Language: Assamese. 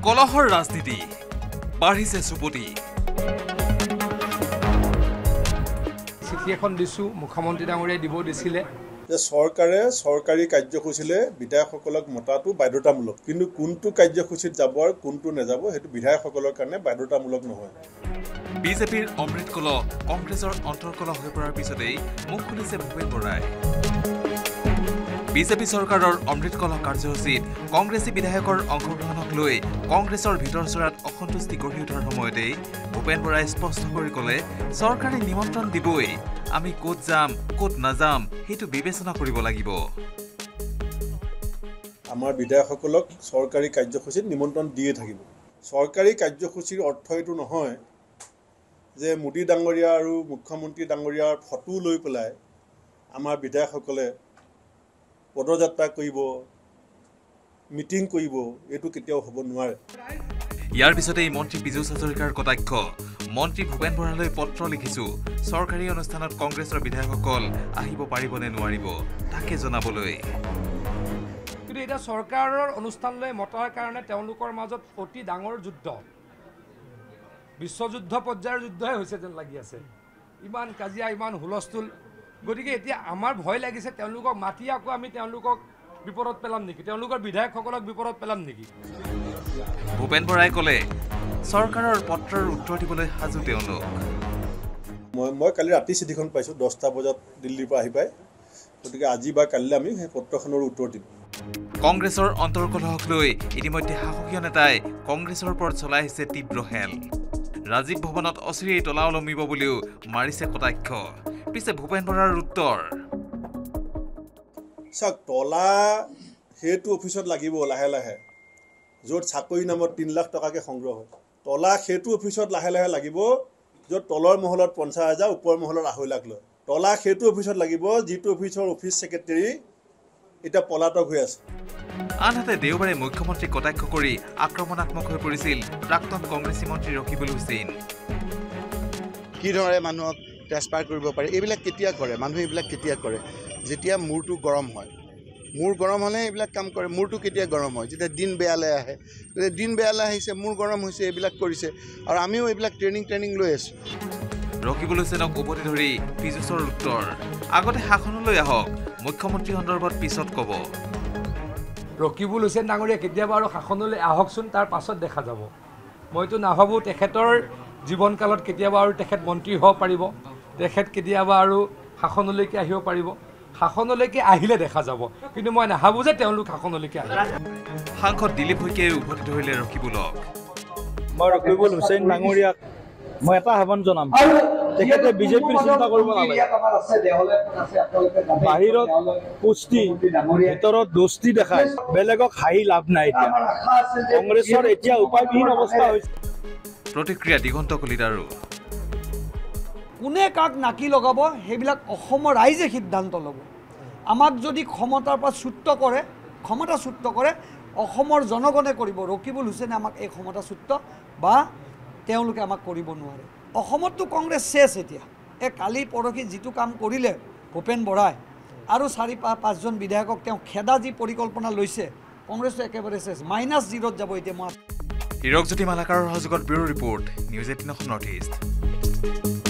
কলহৰ ৰাজনীতি বাঢ়িছে সুপতি চিঠি এখন দিছো মুখ্যমন্ত্ৰী ডাঙৰীয়াই দিব দিছিলে যে চৰকাৰে চৰকাৰী কাৰ্যসূচীলে বিধায়কসকলক মতাটো বাধ্যতামূলক কিন্তু কোনটো কাৰ্যসূচীত যাব আৰু কোনটো নেযাব হেতু বিধায়কসকলৰ কাৰণে বাধ্যতামূলক নহয় বিজেপিৰ অমৃত কলহ কংগ্ৰেছৰ অন্তৰ্কলহ হৈ পৰাৰ পিছতেই মুখ খুলিছে ভূপেন বৰাই বিজেপি চৰকাৰৰ অমৃত কলহ কাৰ্যসূচীত কংগ্ৰেছী বিধায়কৰ অংশগ্ৰহণক লৈ কংগ্ৰেছৰ ভিতৰ চৰাত অসন্তুষ্টি গঢ়ি উঠাৰ সময়তেই ভূপেন বৰাই স্পষ্ট কৰি ক'লে চৰকাৰে নিমন্ত্ৰণ দিবই আমি ক'ত যাম ক'ত নাযাম হেতু বিবেচনা কৰিব লাগিব আমাৰ বিধায়কসকলক চৰকাৰী কাৰ্যসূচীত নিমন্ত্ৰণ দিয়ে থাকিব চৰকাৰী কাৰ্যসূচীৰ অৰ্থ এটো নহয় যে মোদী ডাঙৰীয়া আৰু মুখ্যমন্ত্ৰী ডাঙৰীয়াৰ ফটো লৈ পেলাই আমাৰ বিধায়কসকলে পদযাত্ৰা কৰিব মিটিং কৰিব এটো কেতিয়াও হ'ব নোৱাৰে ইয়াৰ পিছতেই মন্ত্ৰী বিজু হাজৰিকাৰ কটাক্ষ মন্ত্ৰী ভূপেন বৰালৈ পত্ৰ লিখিছো চৰকাৰী অনুষ্ঠানত কংগ্ৰেছৰ বিধায়কসকল আহিব পাৰিবনে নোৱাৰিব তাকে জনাবলৈ কিন্তু এটা চৰকাৰৰ অনুষ্ঠানলৈ মতাৰ কাৰণে তেওঁলোকৰ মাজত অতি ডাঙৰ যুদ্ধ বিশ্বযুদ্ধ পৰ্যায়ৰ যুদ্ধই হৈছে যেন লাগি আছে ইমান কাজিয়া ইমান হুলস্থুল গতিকে এতিয়া আমাৰ ভয় লাগিছে তেওঁলোকক মাতি আকৌ আমি তেওঁলোকক বিপদত পেলাম নেকি তেওঁলোকৰ বিধায়কসকলক বিপদত পেলাম নেকি ভূপেন বৰাই ক'লে চৰকাৰৰ পত্ৰৰ উত্তৰ দিবলৈ সাজু তেওঁলোক মই কালি ৰাতি চিঠিখন পাইছো 10টা বজাত দিল্লীৰ পৰা আহি পাই গতিকে আজি বা কালিলৈ আমি সেই পত্ৰখনৰ উত্তৰ দিম কংগ্ৰেছৰ অন্তৰ্কলহক লৈ ইতিমধ্যে শাসকীয় নেতাই কংগ্ৰেছৰ ওপৰত চলাই আহিছে তীব্ৰ হেল ৰাজীৱ ভৱনত অচিৰেই তলা ওলমিব বুলিও মাৰিছে কটাক্ষ পিছে ভূপেন বৰাৰ উত্তৰ চাওক তলা হেতু অফিচত লাগিব লাহে লাহে য'ত চাকৰি নামত 3 লাখ টকাকে সংগ্ৰহ হয় তলা হেতু অফিচত লাহে লাহে লাগিব য'ত তলৰ মহলত 50,000 ওপৰ মহলত 2.5 লাখ লয় তলা হেতু অফিচত লাগিব যিটো অফিচৰ অফিচ সেক্ৰেটাৰী এটা পলাতক হৈ আছে আনহাতে দেওবাৰে মুখ্যমন্ত্ৰী কটাক্ষ কৰি আক্ৰমণাত্মক হৈ পৰিছিল প্ৰাক্তন কংগ্ৰেছী মন্ত্ৰী ৰকিবুল হুছেইন কি ধৰে মানুহক ট্ৰেন্সফাৰ কৰিব পাৰে এইবিলাক কেতিয়া কৰে মানুহ এইবিলাক কেতিয়া কৰে যেতিয়া মূৰটো গৰম হয় মূৰ গৰম হ'লে এইবিলাক কাম কৰে মূৰটো কেতিয়া গৰম হয় যেতিয়া দিন বেয়ালে আহে দিন বেয়ালে আহিছে মূৰ গৰম হৈছে এইবিলাক কৰিছে আৰু আমিও এইবিলাক ট্ৰেনিং লৈ আছো ৰকিবুল হুছেইনক উভতি ধৰি পিজুছৰ উত্তৰ আগতে শাসনলৈ আহক মুখ্যমন্ত্ৰী সন্দৰ্ভত পিছত ক'ব ৰকিবুল হুছেইন ডাঙৰীয়া কেতিয়াবা আৰু শাসনলৈ আহকচোন তাৰ পাছত দেখা যাব মইতো নাভাবোঁ তেখেতৰ জীৱনকালত কেতিয়াবা আৰু তেখেত মন্ত্ৰী হ'ব পাৰিব তেখেত কেতিয়াবা আৰু শাসনলৈকে আহিব পাৰিব শাসনলৈকে আহিলে দেখা যাব কিন্তু মই নাভাবোঁ যে তেওঁলোক শাসনলৈকে আহিব সাংসদ দিলীপ শইকীয়াই উভতি ধৰিলে ৰকিবুলক মই ৰকিবুল হুছেইন ডাঙৰীয়াক মই এটা আহ্বান জনাম তেখেতে বিজেপিৰ চিন্তা কৰিব নালাগে বাহিৰত পুষ্টি ভিতৰত দোস্তি দেখায় বেলেগক হাঁহি লাভ নাই এতিয়া কংগ্ৰেছৰ এতিয়া উপায়বিহীন অৱস্থা হৈছে প্ৰতিক্ৰিয়া দিগন্ত কলিতাৰো কোনে কাক নাকি লগাব সেইবিলাক অসমৰ ৰাইজে সিদ্ধান্ত ল'ব আমাক যদি ক্ষমতাৰ পৰা ক্ষমতাচ্যুত কৰে অসমৰ জনগণে কৰিব ৰকিবুল হুছেইনে আমাক এই ক্ষমতাচ্যুত বা তেওঁলোকে আমাক কৰিব নোৱাৰে অসমততো কংগ্ৰেছ শেষ এতিয়া এই কালি পৰহি যিটো কাম কৰিলে ভূপেন বৰাই আৰু 4-5জন বিধায়কক তেওঁ খেদা যি পৰিকল্পনা লৈছে কংগ্ৰেছটো একেবাৰে শেষ -0 যাব এতিয়া মই হিৰকজ্যোতি মালাকাৰৰ সহযোগত bureau report news 18 north east